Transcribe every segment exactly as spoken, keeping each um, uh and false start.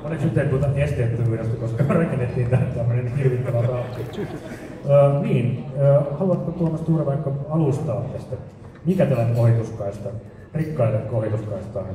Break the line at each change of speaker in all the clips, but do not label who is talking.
Oliko nyt ei puhuta esteettömyydestä, koska rakennettiin tämmöinen hirvittävä raappi. Uh, niin, uh, haluatko Tuomas Tuure vaikka alustaa tästä? Mikä tällainen ohituskaista, rikkaiden ohituskaista on?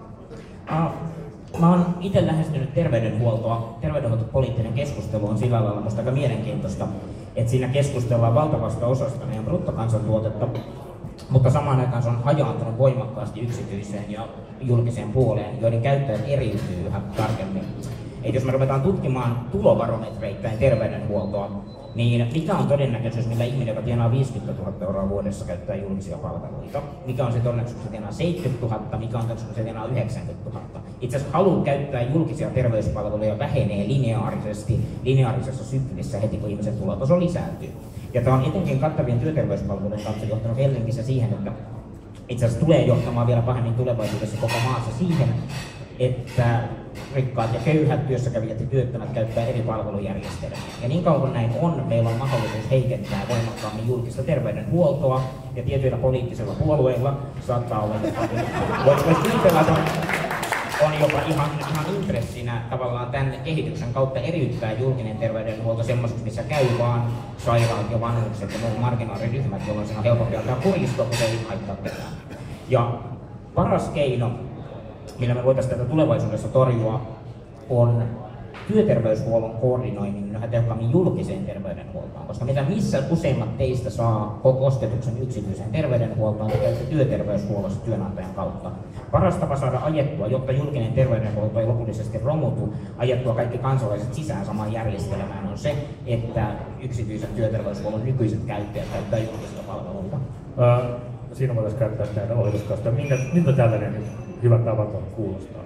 Ah, mä oon itse lähestynyt terveydenhuoltoa. Terveydenhuoltopoliittinen keskustelu on sillä lailla musta aika mielenkiintoista, että siinä keskustellaan valtavasta osasta meidän bruttokansantuotetta, mutta samaan aikaan se on hajaantunut voimakkaasti yksityiseen ja julkiseen puoleen, joiden käyttäjät eriytyy yhä tarkemmin. Et jos me ruvetaan tutkimaan tulobarometreittäin terveydenhuoltoa, niin mikä on todennäköisyys, millä ihminen, joka tienaa viisikymmentätuhatta euroa vuodessa, käyttää julkisia palveluita? Mikä on se todennäköisyys, että tienaa seitsemänkymmentätuhatta? Mikä on todennäköisyys, että tienaa yhdeksänkymmentätuhatta? Itse asiassa halu käyttää julkisia terveyspalveluja vähenee lineaarisesti, lineaarisessa syklissä heti, kun ihmisen tulotaso lisääntyy. Ja tämä on etenkin kattavien työterveyspalveluiden kanssa johtanut Helsingissä siihen, että itse asiassa tulee johtamaan vielä pahemmin tulevaisuudessa koko maassa siihen, että rikkaat ja köyhät, työssäkävijät ja työttömät käyttää eri palvelujärjestelmiä. Ja niin kauan kuin näin on, meillä on mahdollisuus heikentää voimakkaammin julkista terveydenhuoltoa, ja tietyillä poliittisilla puolueilla saattaa olla, voisi kuvitella, että on jopa ihan, ihan intressinä tavallaan tämän kehityksen kautta eriyttää julkinen terveydenhuolto semmoiseksi, missä käy vaan sairaat ja vanhukset ja muut marginaaliryhmät, jolloin siinä on helpompi alkaa kurjistua, kun se ei haittaa ketään. Ja paras keino, millä me voitaisiin tätä tulevaisuudessa torjua, on työterveyshuollon koordinoinnin yhä tehokkaammin julkiseen terveydenhuoltoon, koska mitä missä useimmat teistä saa kosketuksen yksityiseen terveydenhuoltoon, te käytte työterveyshuollossa työnantajan kautta. Paras tapa saada ajettua, jotta julkinen terveydenhuolto ei lopullisesti romutu, ajettua kaikki kansalaiset sisään samaan järjestelmään, on se, että yksityisen työterveyshuollon nykyiset käyttäjät käyttää julkisia palveluita.
Uh, siinä voitaisiin käyttää näitä ohituskasta. Miltä tällainen hyvä tavaton kuulostaa?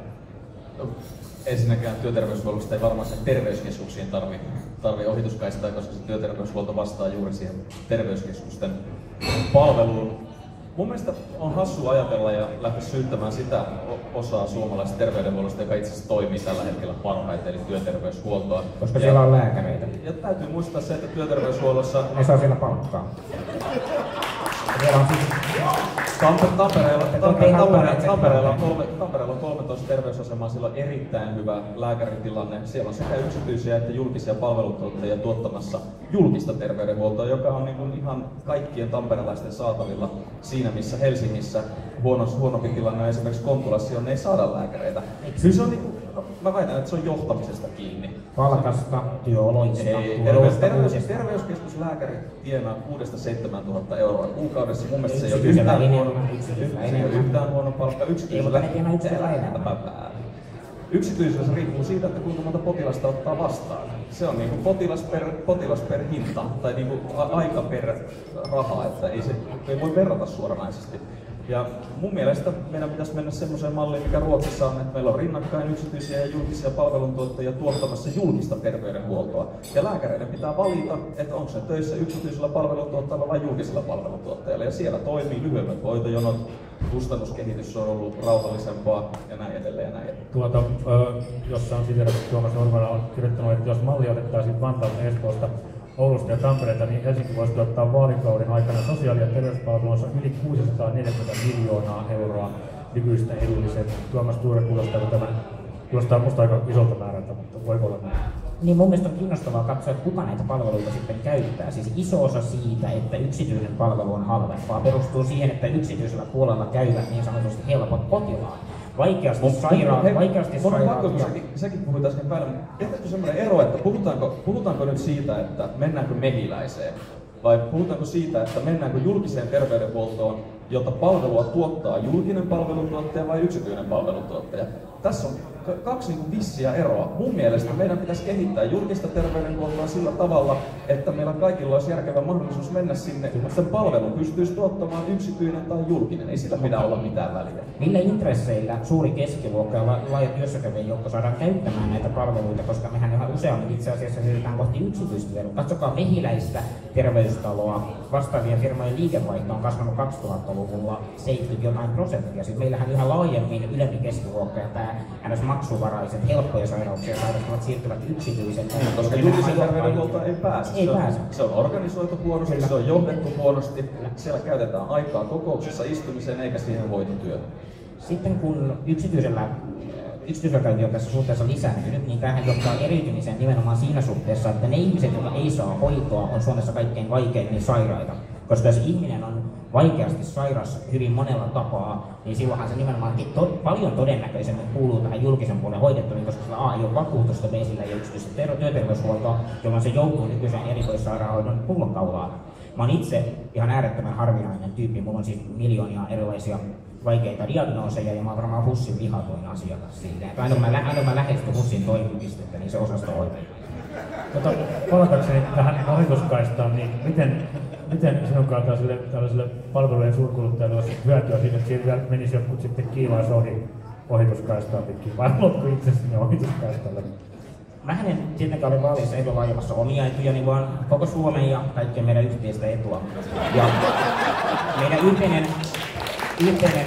Ensinnäkään työterveyshuollosta ei varmaan sen terveyskeskuksiin tarvi, tarvi ohituskaistaa, koska se työterveyshuolto vastaa juuri siihen terveyskeskusten palveluun. Mun mielestä on hassua ajatella ja lähteä syyttämään sitä osaa suomalaisesta terveydenhuollosta, joka itse asiassa toimii tällä hetkellä parhaiten, eli työterveyshuoltoa.
Koska ja, siellä on lääkäreitä.
Ja täytyy muistaa se, että työterveyshuollossa...
Ne saa siellä palkkaa.
Tampereella, Tampereella, Tampereella, on Tampereella on kolmetoista terveysasemaa, sillä on erittäin hyvä lääkäritilanne. Siellä on sekä yksityisiä että julkisia palveluntuottajia tuottamassa julkista terveydenhuoltoa, joka on niin kuin ihan kaikkien tamperelaisten saatavilla siinä, missä Helsingissä huono, huonompi tilanne on esimerkiksi Kontulassa, jonne ei saada lääkäreitä. Kyllä se on niin kuin, mä väitän, että se on johtamisesta kiinni.
Palkasta, työoloista,
terveys, terveys, terveyskeskuslääkärit tienaa kuudesta seitsemään tuhatta euroa kuukaudessa. Mun mielestä se ei ole yhtään huono, yhtään huono palkka. Yksityisellä Yksityisellä se riippuu siitä, että kuinka monta potilasta ottaa vastaan. Se on niinku potilas per, potilas per hinta tai niinku aika per raha, että ei, se, ei voi verrata suoranaisesti. Ja mun mielestä meidän pitäisi mennä semmoiseen malliin, mikä Ruotsissa on, että meillä on rinnakkain yksityisiä ja julkisia palveluntuottajia tuottamassa julkista terveydenhuoltoa. Ja lääkäreiden pitää valita, että onko se töissä yksityisellä palveluntuottajalla vai julkisella palveluntuottajalla. Ja siellä toimii lyhyemmät hoitojonot, kustannuskehitys on ollut rauhallisempaa ja näin edelleen ja näin edelleen.
Tuota, äh, jossa on siteerattu Tuomas Norvala on kirjoittanut, että jos malli otettaisiin Vantaalta, Espoosta, Oulusta ja Tampereelta, niin Helsinki voisi tuottaa vaalikauden aikana sosiaali- ja terveyspalveluissa yli kuusisataaneljäkymmentä miljoonaa euroa nykyistä edulliset. Tuomas Tuure kuulostaa tämä, kuulostaa musta aika isolta määrältä, mutta voiko olla näin?
Niin mun mielestä on kiinnostavaa katsoa, että kuka näitä palveluita sitten käyttää. Siis iso osa siitä, että yksityinen palvelu on halvempaa, perustuu siihen, että yksityisellä puolella käyvät niin sanotusti helpot potilaat. Vaikeasti sairaat, vaikeasti sairaat.
Ja... Säkin, säkin puhuit äsken päälle, mutta tehtäisikö semmoinen ero, että puhutaanko, puhutaanko nyt siitä, että mennäänkö mehiläiseen? Vai puhutaanko siitä, että mennäänkö julkiseen terveydenhuoltoon, jota palvelua tuottaa julkinen palveluntuottaja vai yksityinen palveluntuottaja? Tässä on kaksi niin vissiä eroa. Mun mielestä meidän pitäisi kehittää julkista terveydenhuoltoa sillä tavalla, että meillä kaikilla olisi järkevä mahdollisuus mennä sinne, että sen palvelun pystyisi tuottamaan yksityinen tai julkinen. Ei sillä pidä olla mitään väliä.
Millä intresseillä suuri keskiluokka ja laaja työssäkävijän joukko saadaan käyttämään näitä palveluita, koska mehän yhä useammin itse asiassa siirrytään kohti yksityistä. Katsokaa Mehiläistä terveystaloa. Vastaavien firmojen liikevaihto on kasvanut kaksituhattaluvulla seitsemänkymmentä jotain prosenttia. Sitten meillähän yhä laajemmin ylempi keskiluokka ja tämä ns. Maksuvaraiset, helppoja sairauksia sairastavat siirtyvät yksityisen.
Koska julkisen terveydenhuoltoon ei pääse.
Ei
se, on,
pääse.
se on organisoitu huonosti, Kyllä. se on johdettu huonosti. Kyllä. Siellä käytetään aikaa kokouksessa istumiseen eikä siihen hoitotyöhön.
Sitten kun yksityisellä yksityisoikeudet on tässä suhteessa lisääntynyt, niin tämähän johtaa eriytymiseen nimenomaan siinä suhteessa, että ne ihmiset, jotka ei saa hoitoa, on Suomessa kaikkein vaikeimmin sairaita. Koska jos ihminen on vaikeasti sairas hyvin monella tapaa, niin silloinhan se nimenomaan to, paljon todennäköisemmin kuuluu tähän julkisen puolen hoidettuun, koska sillä A ei ole vakuutusta, B sillä ei ole yksityistä ter- työterveyshuoltoa, jolloin se joutuu nykyisen erikoissairaanhoidon pullonkaulaan. Mä oon itse ihan äärettömän harvinainen tyyppi, mulla on siis miljoonia erilaisia vaikeita diagnooseja ja mä oon varmaan HUSin vihatuin asiakas siitä. Aina kun mä, aina kun mä lähestyn HUSin toimipistettä, niin se osasto hoitaa.
Tota, palatakseni tähän ohituskaistaan, niin miten, miten sinun kaltaiselle tällaiselle palvelujen suurkuluttajalle olisi hyötyä siitä, että siinä vielä menisi jotkut sitten kiilaisi ohi ohituskaistaa pitkin, vai haluatko itse sinne ohituskaistalle?
Mä en tietenkään ole vaaleissa ehdolla ajamassa omia etujani, vaan koko Suomen ja kaikkien meidän yhteistä etua. Ja meidän yhteinen, yhteinen,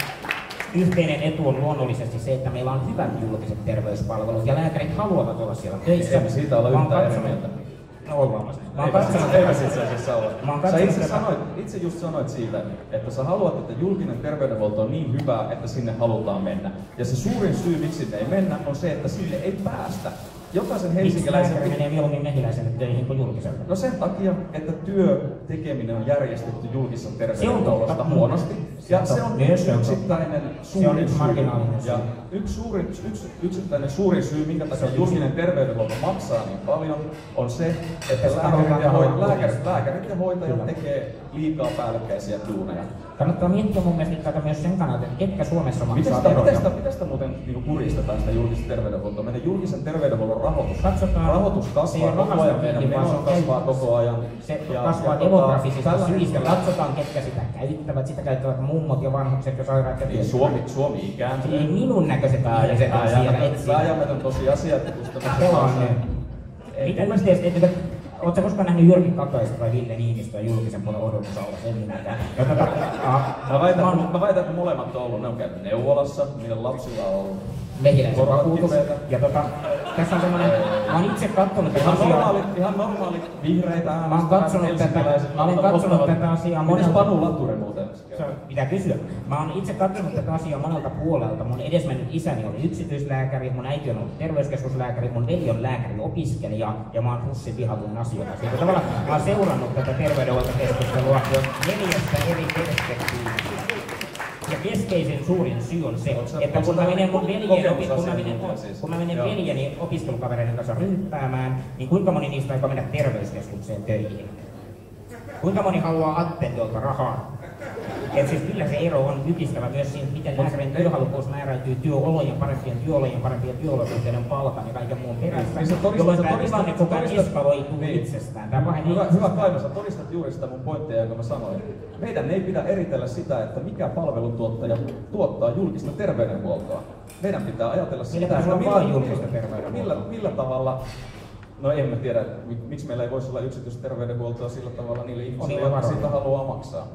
yhteinen etu on luonnollisesti se, että meillä on hyvät julkiset terveyspalvelut ja lääkärit haluavat olla siellä töissä.
Ei siitä olla yhtään eri mieltä.
No ollaan vasta. Mä oon
katsonut, eipä itse asiassa olla. Sä itse,
tätä...
sanoit, itse just sanoit siitä, että sä haluat, että julkinen terveydenhuolto on niin hyvä, että sinne halutaan mennä. Ja se suurin syy, miksi sinne ei mennä, on se, että sinne ei päästä. Jokaisen helsinkiläisen...
Miksi menee mieluummin mehiläiselle töihin kuin julkiselle?
No sen takia, että työ tekeminen on järjestetty julkisen terveydenhuollosta huonosti. Ja se on yksi yksittäinen suurin syy. Ja yksi, suurin, yksi yksittäinen suurin syy, minkä takia julkinen terveydenhuolto maksaa niin paljon, on se, että lääkärit ja, hoi, lääkärit, lääkärit ja hoitajat tekee liikaa päällekkäisiä duuneja.
Kannattaa miettiä mun mielestä tätä myös sen kannalta, että ketkä Suomessa maksaa
miten
veroja.
Miten sitä, sitä muuten niin kuristetaan sitä julkista terveydenhuoltoa? Meidän julkisen terveydenhuollon rahoitus,
Katsotaan,
rahoitus kasvaa koko ajan, meidän menot kasvaa koko ajan.
Se ja, kasvaa ja demografisista syistä. Katsotaan, ketkä sitä käyttävät. Sitä käyttävät mummot ja vanhukset ja sairaat ja
niin, Suomi, Suomi ikääntyy.
Ei minun näköiset ihmiset on siellä etsiä.
Vääjäämätön tosiasia, että kustannukset
Mitä yhteistä? Oletko koskaan nähnyt Jyrki Kataista tai Ville Niinistöä julkisen puolen odotusaulassa? En minäkään. Tota,
mä, väitän, mä, mä väitän, että molemmat on ollut. Ne on käynyt neuvolassa, niiden lapsilla on ollut
mehiläisen vakuutus. Ja tota, tässä on semmonen, mä oon itse kattonut tätä asiaa.
Normaali, ihan normaali vihreitä äänestä.
Mä oon katsonut tätä, mä olen katsonut tätä asiaa monelta...
Mites Panu Laturi muuten?
Pitää kysyä. Mä oon itse katsonut tätä asiaa monelta puolelta. Mun edesmennyt isäni oli yksityislääkäri, mun äiti on ollut terveyskeskuslääkäri, mun veli on lääkäri-opiskelija ja mä oon HUSin vihatuin asiakas. Ja tavallaan mä oon seurannut tätä terveydenhuoltokeskustelua jo neljästä eri perspektiivistä. Ja keskeisin suurin syy on se, että kun mä menen mun veljeni, kun mä menen, kun mä menen veljeni opiskelukavereiden kanssa ryyppäämään, niin kuinka moni niistä aikoo mennä terveyskeskukseen töihin? Kuinka moni haluaa attendolta rahaa? Et siis kyllä se ero on yhdistävä myös siinä, miten lääkärin työhalukkuus määräytyy työolojen, parempien työolojen, parempien työolosuhteiden palkan ja kaiken muun perässä, jolloin tämä tilanne koko ajan eskaloituu itsestään. Tämä
hyvä, hyvä Kaima, sä todistat juuri sitä mun pointtia, jonka mä sanoin. Meidän ei pidä eritellä sitä, että mikä palveluntuottaja tuottaa julkista terveydenhuoltoa. Meidän pitää ajatella sitä, että millä, millä, millä, millä tavalla. No en mä tiedä, miksi meillä ei voisi olla yksityistä terveydenhuoltoa sillä tavalla niille ihmisille, jotka siitä haluaa maksaa.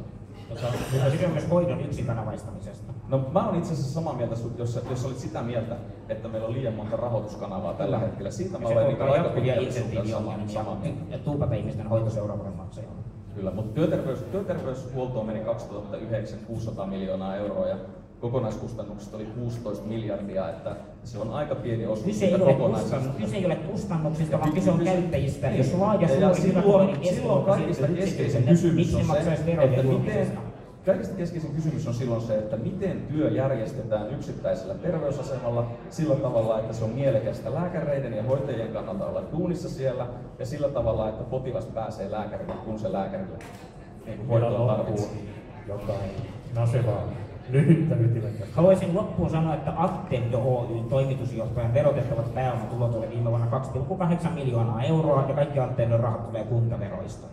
Kyse on myös hoidon yksikanavaistamisesta.
No mä oon itse asiassa samaa mieltä, jos, jos olit sitä mieltä, että meillä on liian monta rahoituskanavaa tällä hetkellä. Siitä mä olen niitä aika pitkälle samaa mieltä.
Ja tuupata ihmisten hoitoseuraavalle maksajalle.
Kyllä, mutta työterveys, työterveyshuoltoon meni kaksituhattayhdeksän kuusisataa miljoonaa euroa ja kokonaiskustannukset oli kuusitoista miljardia, että se on aika pieni osuus.
Kyse ei ole kustannuksista, kyse ei ole kustannuksista, vaan kyse on käyttäjistä. Jos laaja suuri hyväkoinen
silloin kaikista keskeisin kysymys on se, että miten, kaikista keskeisin kysymys on silloin se, että miten työ järjestetään yksittäisellä terveysasemalla sillä tavalla, että se on mielekästä lääkäreiden ja hoitajien kannalta olla duunissa siellä ja sillä tavalla, että potilas pääsee lääkärille, kun se lääkärille niin hoitoa tarvitsee.
Jotain nasevaa. Lyhyttä ytimekästä.
Haluaisin loppuun sanoa, että Attendo Oyn toimitusjohtajan verotettavat pääomatulot oli viime vuonna kaksi pilkku kahdeksan miljoonaa euroa ja kaikki Attendon rahat tulee kuntaveroista.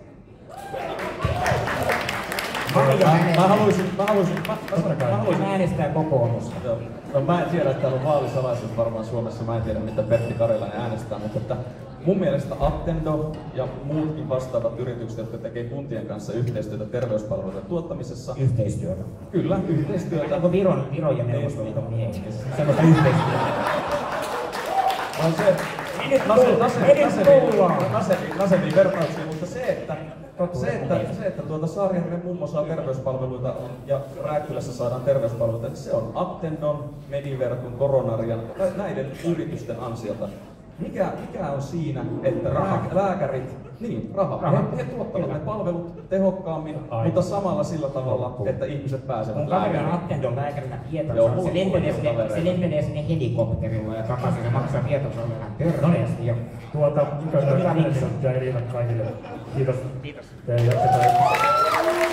Mä haluaisin, mä haluaisin, mä, mä
haluaisin äänestää kokoomusta.
No, mä en tiedä, että täällä on vaalisalaisuus varmaan Suomessa, mä en tiedä mitä Pertti Karjalainen äänestää, mutta että mun mielestä Attendo ja muutkin vastaavat yritykset, jotka tekee kuntien kanssa yhteistyötä terveyspalveluiden tuottamisessa.
Yhteistyötä?
Kyllä, yhteistyötä.
Onko Viron, Viron ja Neuvostoliiton miehiä? Sellaista yhteistyötä.
On se, naseviin vertauksia, mutta se, että Se, että, se, että tuota Saarijärven mummo saa terveyspalveluita on, ja Rääkkylässä saadaan terveyspalveluita, niin se on Attendon, Mediverkun, Coronarian, näiden yritysten ansiota. Mikä, mikä on siinä, että raha. lääkärit, niin raha, raha. He, he tuottavat Kyllä. ne palvelut tehokkaammin, Ai. mutta samalla sillä tavalla, että ihmiset pääsevät
Mun kaveri on Attendon lääkärinä Pietarsaaressa. Se lentelee sinne, se lentelee sinne helikopterilla ja takaisin ja maksaa Pietarsaarella vähän törkeästi. Ja...
Tuota, mikä on ja ei riitä kaikille. Kiitos. Kiitos. Te jatketaan.